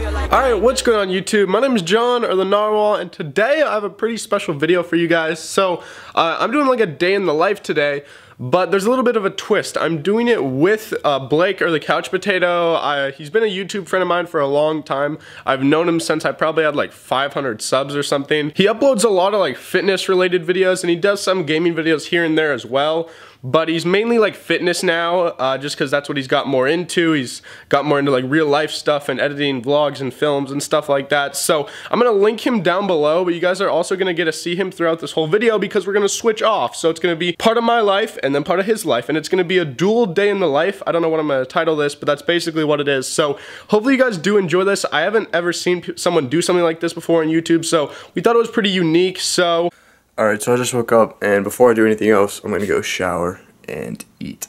Alright, what's going on YouTube? My name is John, or the Narwhal, and today I have a pretty special video for you guys. So, I'm doing like a day in the life today, but there's a little bit of a twist. I'm doing it with Blake, or the Couch Potato. He's been a YouTube friend of mine for a long time. I've known him since I probably had like 500 subs or something. He uploads a lot of like fitness related videos, and he does some gaming videos here and there as well. But he's mainly like fitness now, just because that's what he's got more into. He's got more into like real life stuff and editing vlogs and films and stuff like that. So I'm going to link him down below, but you guys are also going to get to see him throughout this whole video because we're going to switch off. So it's going to be part of my life and then part of his life, and it's going to be a dual day in the life. I don't know what I'm going to title this, but that's basically what it is. So hopefully you guys do enjoy this. I haven't ever seen someone do something like this before on YouTube, so we thought it was pretty unique. So alright, so I just woke up, and before I do anything else, I'm gonna go shower and eat.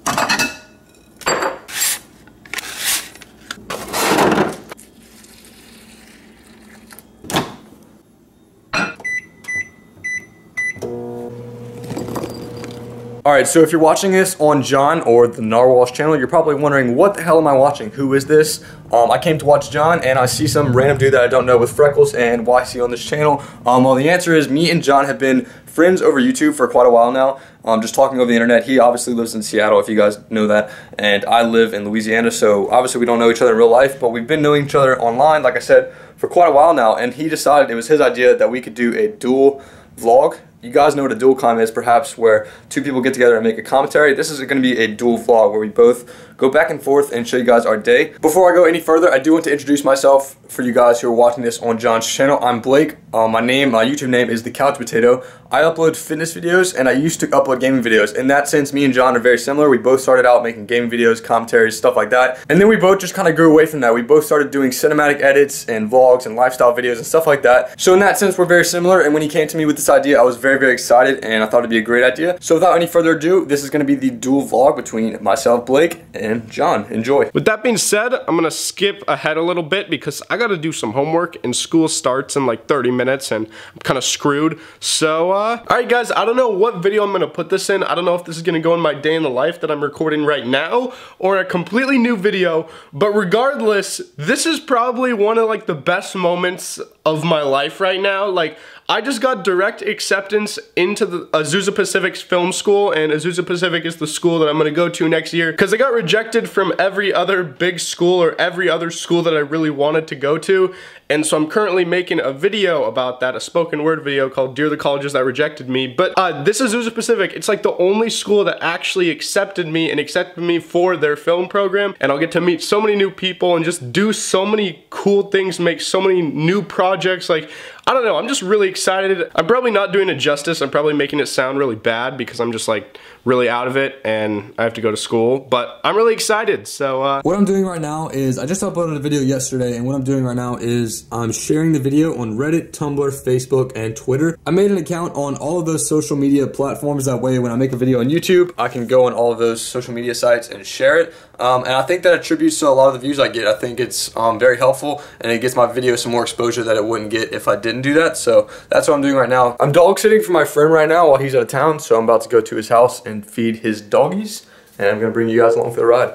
Alright, so if you're watching this on John or the Narwhal's channel, you're probably wondering, what the hell am I watching? Who is this? I came to watch John, and I see some random dude that I don't know with freckles, and why is he on this channel? Well, the answer is me and John have been friends over YouTube for quite a while now, just talking over the internet. He obviously lives in Seattle, if you guys know that, and I live in Louisiana, so obviously we don't know each other in real life, but we've been knowing each other online, like I said, for quite a while now, and he decided it was his idea that we could do a dual vlog. You guys know what a dual com is, perhaps, where two people get together and make a commentary. This is going to be a dual vlog where we both go back and forth and show you guys our day. Before I go any further, I do want to introduce myself for you guys who are watching this on John's channel. I'm Blake. My YouTube name is The Couch Potato. I upload fitness videos, and I used to upload gaming videos. In that sense, me and John are very similar. We both started out making gaming videos, commentaries, stuff like that. And then we both just kind of grew away from that. We both started doing cinematic edits and vlogs and lifestyle videos and stuff like that. So in that sense, we're very similar. And when he came to me with this idea, I was very, very excited, and I thought it'd be a great idea. So without any further ado, this is going to be the dual vlog between myself, Blake, and John. Enjoy. With that being said, I'm going to skip ahead a little bit because I got to do some homework, and school starts in like 30 minutes, and I'm kind of screwed. So, alright guys, I don't know what video I'm going to put this in. I don't know if this is going to go in my day in the life that I'm recording right now, or a completely new video, but regardless, this is probably one of like the best moments of my life right now. Like, I just got direct acceptance into the Azusa Pacific's film school, and Azusa Pacific is the school that I'm going to go to next year because I got rejected from every other big school or every other school that I really wanted to go to. And so I'm currently making a video about that, a spoken word video called Dear the Colleges That Rejected Me. But this is Azusa Pacific. It's like the only school that actually accepted me and accepted me for their film program. And I'll get to meet so many new people and just do so many cool things, make so many new projects. Like, I don't know, I'm just really excited. I'm probably not doing it justice. I'm probably making it sound really bad because I'm just like really out of it and I have to go to school, but I'm really excited. So what I'm doing right now is, I just uploaded a video yesterday, and what I'm doing right now is I'm sharing the video on Reddit, Tumblr, Facebook, and Twitter. I made an account on all of those social media platforms. That way when I make a video on YouTube, I can go on all of those social media sites and share it. And I think that attributes to a lot of the views I get. I think it's very helpful, and it gets my video some more exposure that it wouldn't get if I didn't do that. So that's what I'm doing right now. I'm dog sitting for my friend right now while he's out of town, so I'm about to go to his house and feed his doggies, and I'm gonna bring you guys along for the ride.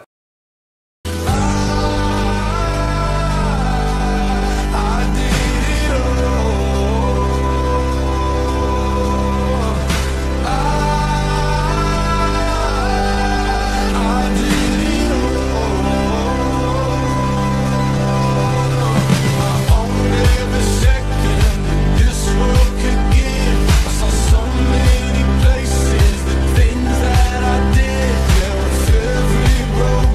Road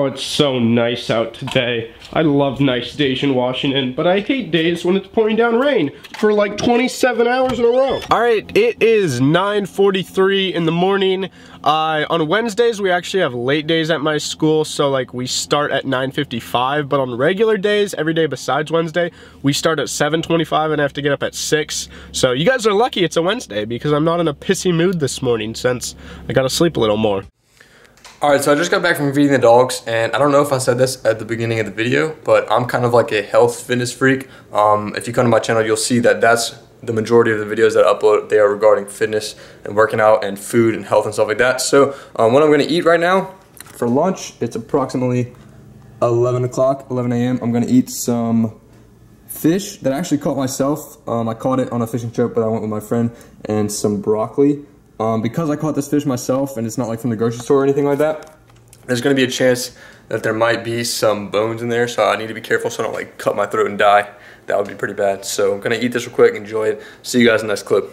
it's so nice out today. I love nice days in Washington, but I hate days when it's pouring down rain for like 27 hours in a row. All right, it is 9:43 in the morning. On Wednesdays, we actually have late days at my school, so like we start at 9:55, but on regular days, every day besides Wednesday, we start at 7:25 and I have to get up at 6. So you guys are lucky it's a Wednesday because I'm not in a pissy mood this morning since I gotta sleep a little more. Alright, so I just got back from feeding the dogs, and I don't know if I said this at the beginning of the video, but I'm kind of like a health fitness freak. If you come to my channel, you'll see that that's the majority of the videos that I upload. They are regarding fitness and working out and food and health and stuff like that. So what I'm going to eat right now for lunch, it's approximately 11 a.m. I'm going to eat some fish that I actually caught myself. I caught it on a fishing trip, but I went with my friend, and some broccoli. Because I caught this fish myself and it's not like from the grocery store or anything like that, there's going to be a chance that there might be some bones in there, so I need to be careful so I don't like cut my throat and die. That would be pretty bad. So I'm going to eat this real quick, enjoy it. See you guys in the next clip.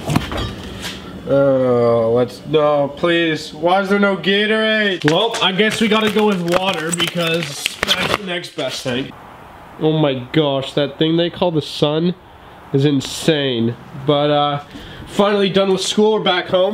Oh, no, please. Why is there no Gatorade? Well, I guess we gotta go with water because that's the next best thing. Oh my gosh, that thing they call the sun is insane. But, finally done with school, we're back home.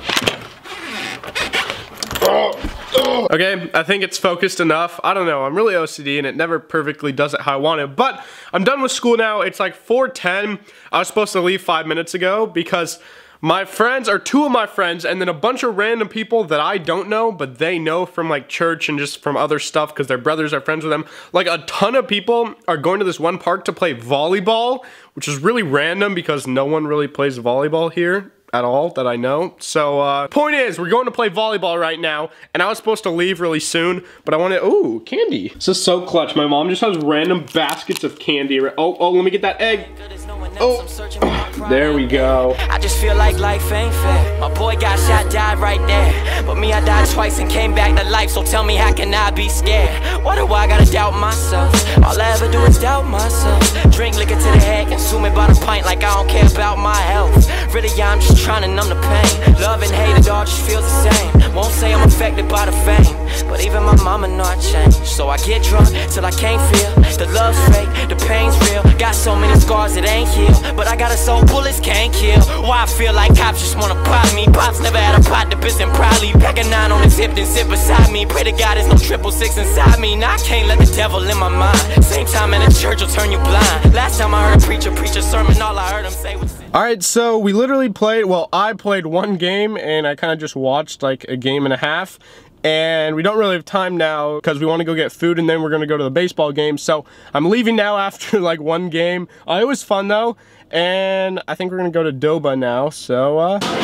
Okay, I think it's focused enough. I don't know, I'm really OCD and it never perfectly does it how I want it. But I'm done with school now. It's like 4:10. I was supposed to leave 5 minutes ago because my friends are two of my friends and then a bunch of random people that I don't know, but they know from like church and just from other stuff because their brothers are friends with them. Like a ton of people are going to this one park to play volleyball, which is really random because no one really plays volleyball here at all that I know. So point is, we're going to play volleyball right now, and I was supposed to leave really soon, but I wanted, ooh, candy. This is so clutch. My mom just has random baskets of candy. Oh, let me get that egg. Oh, there we go. I just feel like life ain't fair. My boy got shot, died right there. But me, I died twice and came back to life. So tell me, how can I be scared? Why do I gotta doubt myself? All I ever do is doubt myself. Drink liquor to the head, consume it by the pint like I don't care about my health. Really, I'm just trying to numb the pain. Love and hate, it all just feels the same. Won't say I'm affected by the fame, but even my mama know I changed. So I get drunk till I can't feel. The love's fake, the pain's real. Got so many scars that ain't healed, but I got a soul bullets can't kill. Why I feel like cops just wanna pop me. Pops never had a pot to piss and proudly. Pack a 9 on his hip then sit beside me. Pray to God there's no 666 inside me. Now I can't let the devil in my mind. Same time in a church will turn you blind. Last time I heard a preacher preach a sermon, all I heard him say was sin. Alright, so we literally played, well, I played one game and I kind of just watched like a game and a half. And we don't really have time now because we want to go get food and then we're going to go to the baseball game. So I'm leaving now after like one game. It was fun though. And I think we're going to go to Doba now. So,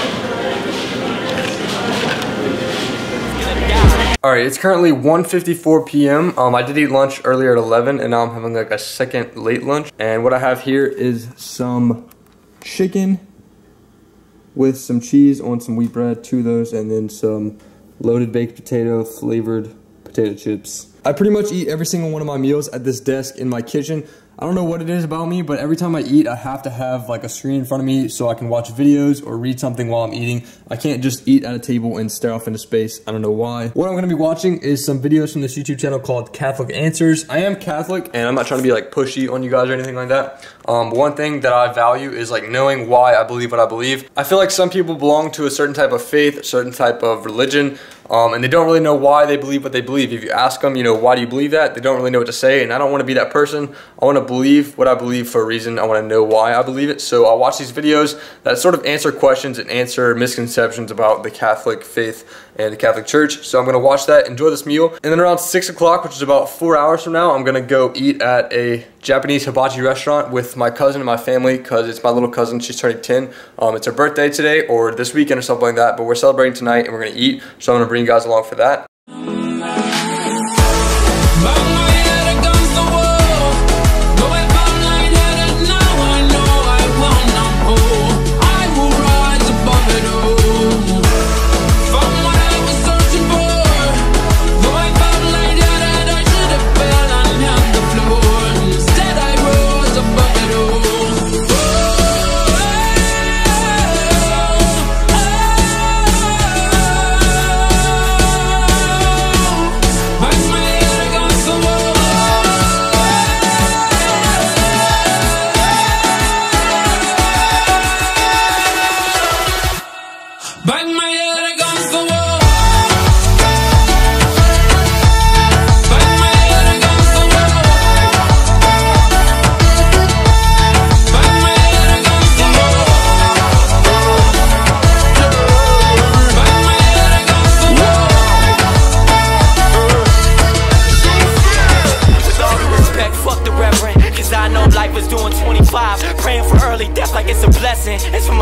Alright, it's currently 1:54 p.m. I did eat lunch earlier at 11 and now I'm having like a second late lunch. And what I have here is some chicken with some cheese on some wheat bread, 2 of those, and then some loaded baked potato flavored potato chips. I pretty much eat every single one of my meals at this desk in my kitchen. I don't know what it is about me, but every time I eat, I have to have like a screen in front of me so I can watch videos or read something while I'm eating. I can't just eat at a table and stare off into space. I don't know why. What I'm gonna be watching is some videos from this YouTube channel called Catholic Answers. I am Catholic, and I'm not trying to be like pushy on you guys or anything like that. One thing that I value is like knowing why I believe what I believe. I feel like some people belong to a certain type of faith, a certain type of religion, and they don't really know why they believe what they believe. If you ask them, you know, why do you believe that? They don't really know what to say, and I don't want to be that person. I want to believe what I believe for a reason. I want to know why I believe it. So I'll watch these videos that sort of answer questions and answer misconceptions about the Catholic faith and the Catholic Church. So I'm going to watch that, enjoy this meal, and then around 6 o'clock, which is about 4 hours from now, I'm going to go eat at a Japanese hibachi restaurant with my cousin and my family because it's my little cousin. She's turning 10. It's her birthday today or this weekend or something like that, but we're celebrating tonight and we're going to eat. So I'm going to bring you guys along for that.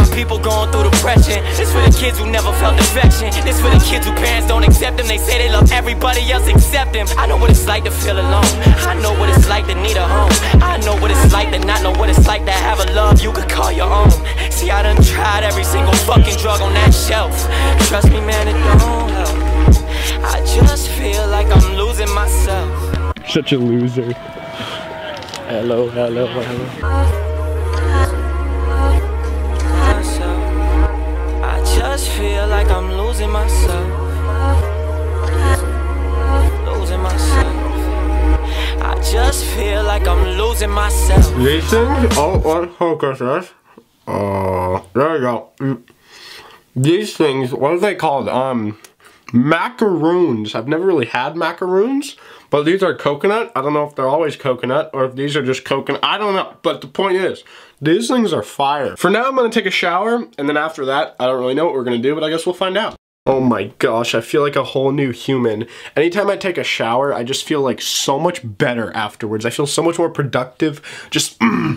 people going through depression. This for the kids who never felt affection. This for the kids who parents don't accept them. They say they love everybody else except them. I know what it's like to feel alone. I know what it's like to need a home. I know what it's like to not know what it's like to have a love you could call your own. See, I done tried every single fucking drug on that shelf. Trust me, man, it don't help. I just feel like I'm losing myself. Such a loser. Hello, hello, hello. I just feel like I'm losing myself. Losing myself. I just feel like I'm losing myself. These things, oh, what focus this? There you go. These things, what are they called? Macaroons. I've never really had macaroons, but these are coconut. I don't know if they're always coconut or if these are just coconut. I don't know, but the point is, these things are fire. For now, I'm gonna take a shower, and then after that, I don't really know what we're gonna do, but I guess we'll find out. Oh my gosh, I feel like a whole new human. Anytime I take a shower, I just feel like so much better afterwards. I feel so much more productive. Just,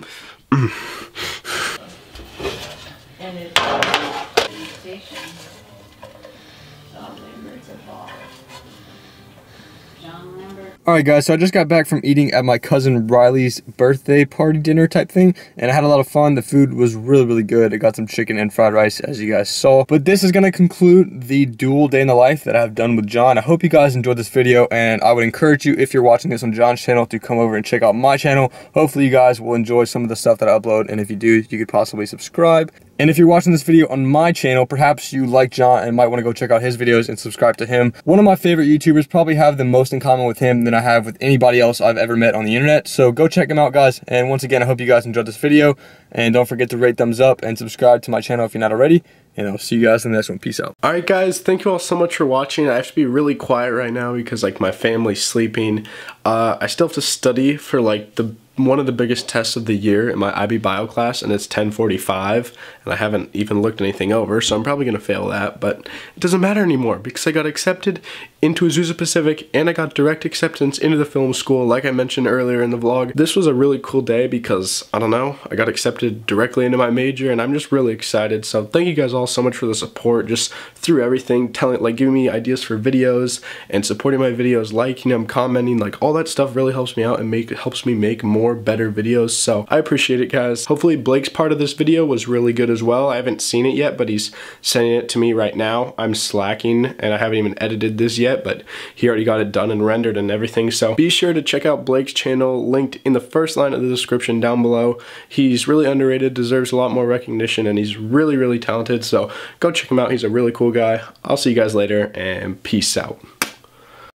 Alright guys, so I just got back from eating at my cousin Riley's birthday party dinner type thing, and I had a lot of fun. The food was really good. I got some chicken and fried rice, as you guys saw. But this is going to conclude the dual day in the life that I've done with John. I hope you guys enjoyed this video, and I would encourage you, if you're watching this on John's channel, to come over and check out my channel. Hopefully you guys will enjoy some of the stuff that I upload, and if you do, you could possibly subscribe. And if you're watching this video on my channel, perhaps you like John and might want to go check out his videos and subscribe to him. One of my favorite YouTubers, probably have the most in common with him than I have with anybody else I've ever met on the internet. So go check him out, guys. And once again, I hope you guys enjoyed this video. And don't forget to rate, thumbs up, and subscribe to my channel if you're not already. And I'll see you guys in the next one. Peace out. Alright guys, thank you all so much for watching. I have to be really quiet right now because like my family's sleeping. I still have to study for like one of the biggest tests of the year in my IB Bio class, and it's 10:45, and I haven't even looked anything over, so I'm probably going to fail that, but it doesn't matter anymore because I got accepted into Azusa Pacific, and I got direct acceptance into the film school, like I mentioned earlier in the vlog. This was a really cool day because, I don't know, I got accepted directly into my major, and I'm just really excited, so thank you guys all so much for the support, just through everything, giving me ideas for videos, and supporting my videos, liking them, commenting, like all that stuff really helps me out and helps me make more better videos, so I appreciate it, guys. Hopefully Blake's part of this video was really good as well. I haven't seen it yet, but he's sending it to me right now. I'm slacking and I haven't even edited this yet, but he already got it done and rendered and everything, so be sure to check out Blake's channel, linked in the first line of the description down below. He's really underrated, deserves a lot more recognition, and he's really talented, so go check him out. He's a really cool guy. I'll see you guys later, and peace out.